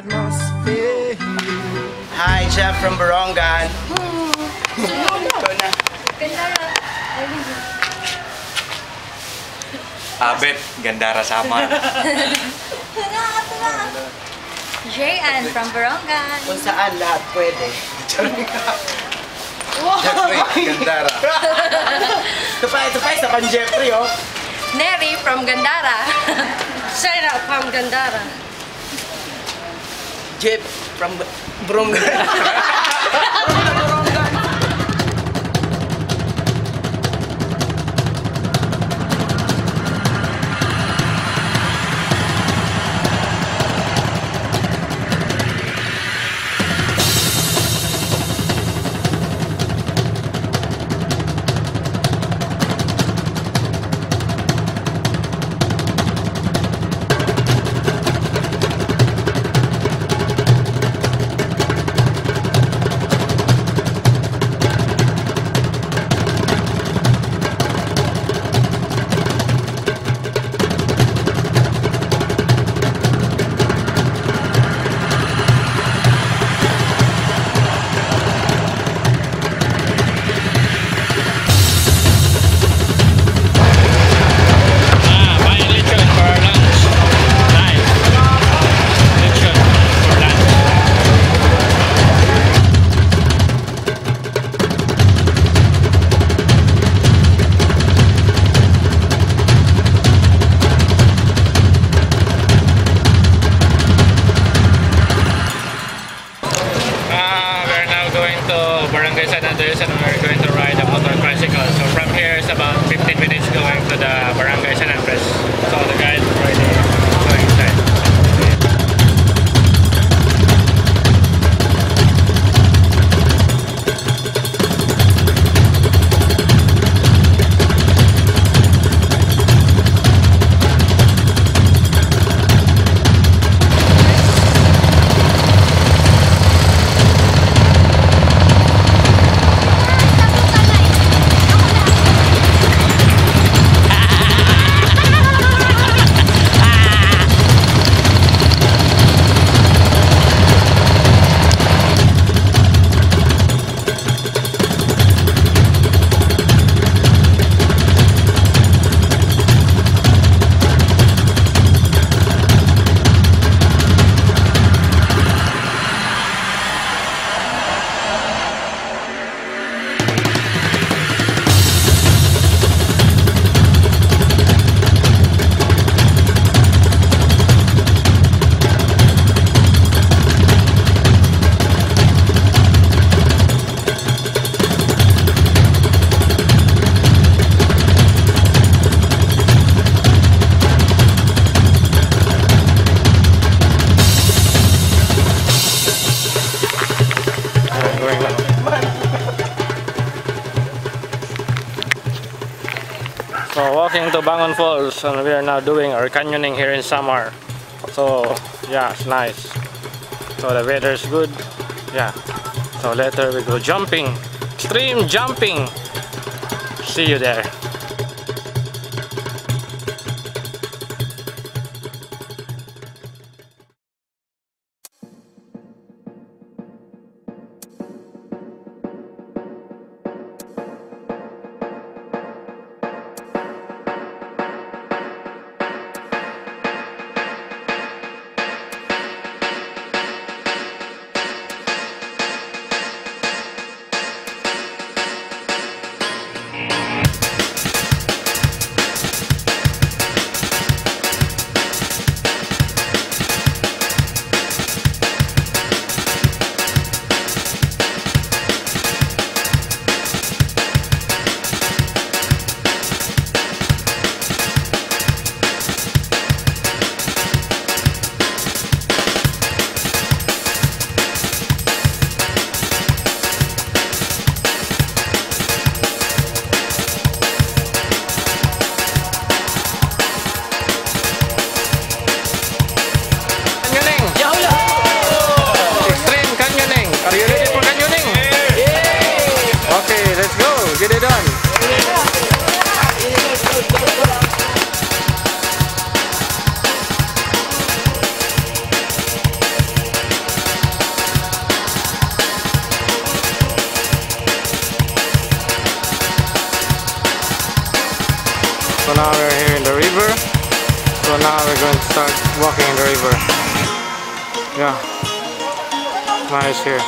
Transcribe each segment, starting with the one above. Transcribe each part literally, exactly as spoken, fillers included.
atmosphere. Hi, Chef from Borongan. Ito na. Abet, Gandara Samar. Jayan from Borongan. Kung saan lahat pwede. Jeffrey, Gandara. Ito pa, ito pa, isa pang Jeffrey, oh. Neri from Gandara. Sarah from Gandara. Jeff from Borongan. Barangay San Andres, and we're going to ride a motor tricycle. So from here it's about fifteen minutes going to the Barangay San Andres. So the guide already going inside. So walking to Bangon Falls, and we are now doing our canyoning here in Samar. So yeah, it's nice. So the weather is good. Yeah. So later we go jumping, extreme jumping. See you there. So now we're here in the river. So now we're going to start walking in the river. Yeah, nice here.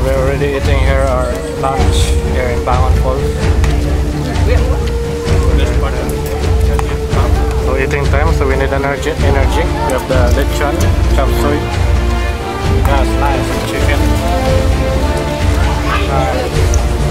we're already eating here our lunch here in Bangon Falls. So eating time, so we need energy. Energy. We have the lechon, chop suey. That's nice chicken. Nice.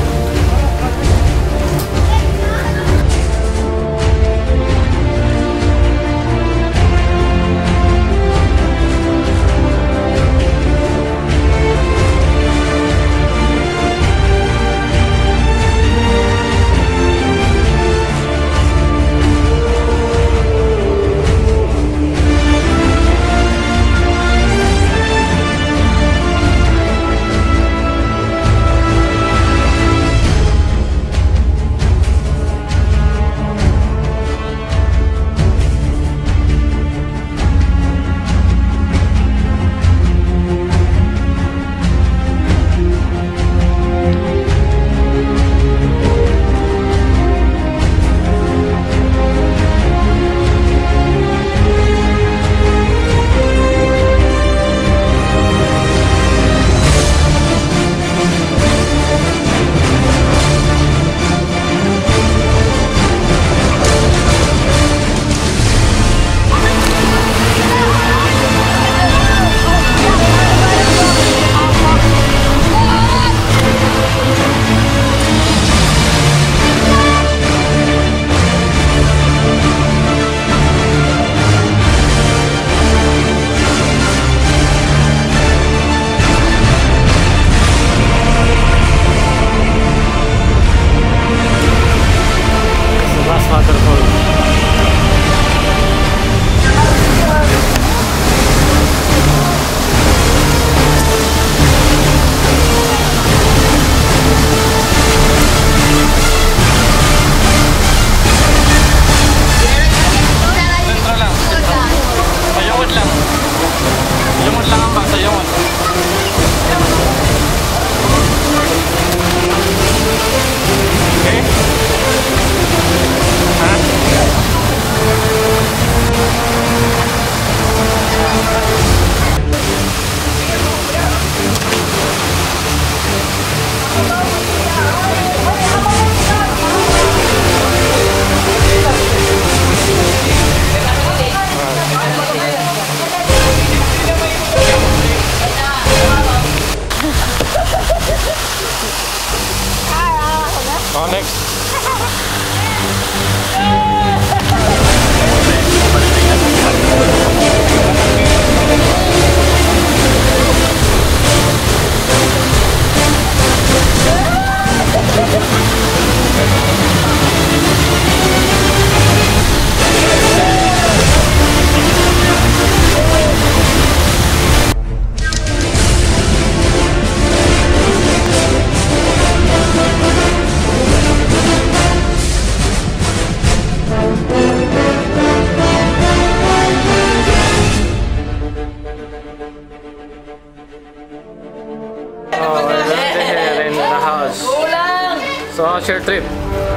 Oh, next. So how's your trip?